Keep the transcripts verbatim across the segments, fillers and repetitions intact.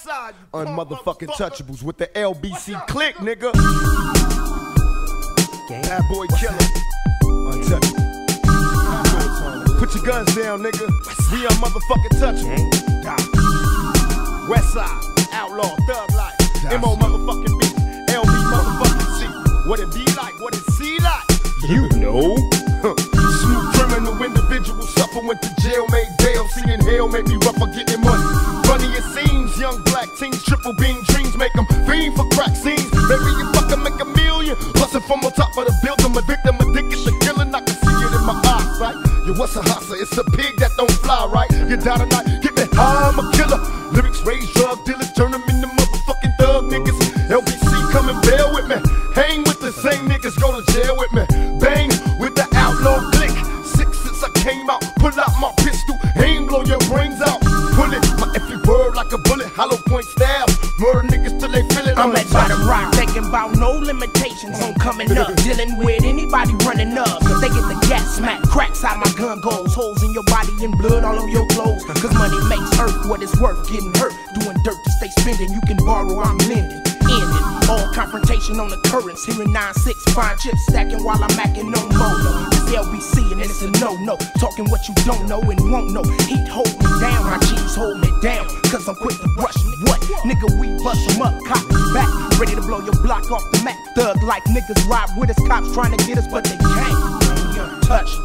Unmotherfucking touchables with the L B C click, nigga. Bad boy killer. Untouchable. Put your guns down, nigga. We unmotherfucking touchable. West side, outlaw, thug life. M O motherfucking B. L B motherfucking C. What it be like, what it see like. You know. Smooth criminal individual suffer, went to jail, made bail. Seeing hell made me rough for getting money. Funny it seems, young black teens, triple beam dreams make them fiend for crack scenes. Maybe you fucking make a million, bustin' from on top of the building. A victim addicted to killing, I can see it in my eyes, right? Yo, what's a hustler? It's a pig that don't fly, right? You die tonight, get me high, I'm a killer. Lyrics raise drug dealers, turn them into motherfucking thug niggas. L B C come and bail with me. Hang with the same niggas, go to jail with me. Bang with the outlaw click. Six since I came out, pull out my pistol, aim, blow your brains out. Pull it, my every word like a bullet, hollow point stab. Murder niggas till they feel it. I'm at bottom rock, thinking about no limitations on coming up. Dealing with anybody running up. If they get the gas smack, cracks how my gun goes. Holes in your body and blood all on your clothes. Cause money makes earth what it's worth. Getting hurt, doing dirt to stay spending. You can borrow, I'm lending. Ending. All confrontation on occurrence. Hearing nine six, fine chips stacking while I'm acting no mono. It's L B C and it's a no-no. Talking what you don't know and won't know. Heat hold me down, my G's hold me down. Cause I'm quick to brush me. What? Nigga, we bust them up, cop back. Ready to blow your block off the map. Thug like niggas ride with us, cops trying to get us, but they can't. You're untouchable.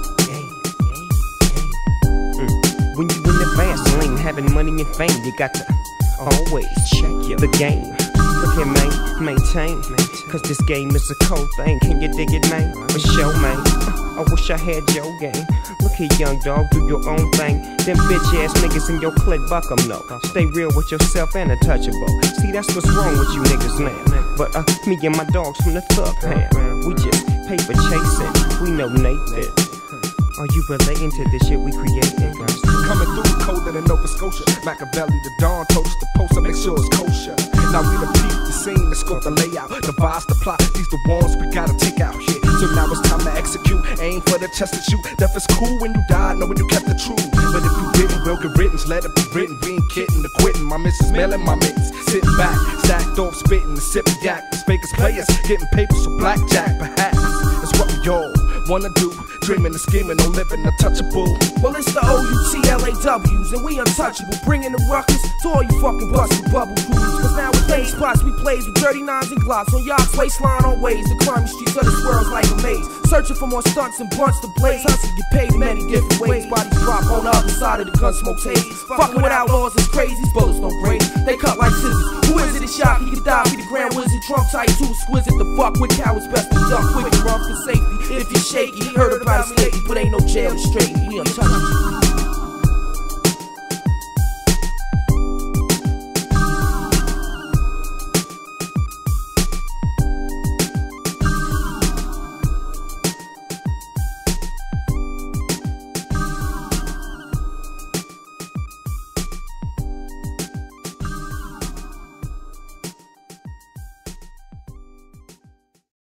Mm. When you in the Vaseline, having money and fame, you got to always check the game. Look here, man, maintain, cause this game is a cold thing. Can you dig it, man? For sure, man. I wish I had your game. Look here, young dog, do your own thing. Them bitch ass niggas in your clique, buck 'em no. Stay real with yourself and untouchable. See, that's what's wrong with you niggas now. But uh, me and my dogs from the thug pound, we just paper chasing. We know Nathan. Are you relating to this shit we creating? Coming through colder than Nova Scotia. Machiavelli, the dawn, toast the poster, make sure it's kosher. Now we done peep the scene, the scope, the layout, devise the plot. These the ones we gotta take out here. So now it's time to execute. Aim for the chest and shoot. Death is cool when you die, knowing you kept the truth. But if you didn't, well get written, let it be written. We ain't kidding, the quitting. My missus smelling my mittens, sitting back, stacked off, spitting, the sipping yak. Fakers players, getting papers for blackjack. Perhaps it's what we all wanna do. Dreaming and scheming, no living untouchable. Well, it's the O U T L A Ws, and we untouchable. Bringing the ruckus to all you fucking busted bubble crews. Cause now with play spots, we plays with thirty-nines and glocks on yachts, waistline on ways. The crime streets of this world's like a maze. Searching for more stunts and blunts to blaze. Hustle get paid in many different ways. Bodies drop on the other side of the gun smoke haze. Fucking with outlaws is crazy, these bullets don't graze. They cut like scissors. Who is it? It's shot, he could die. Be the grand wizard, Trump tight, too exquisite. The fuck with cowards, best to duck quick and run for safety. If you're shaky, heard about it lately, but ain't no jail straight. We untouchable.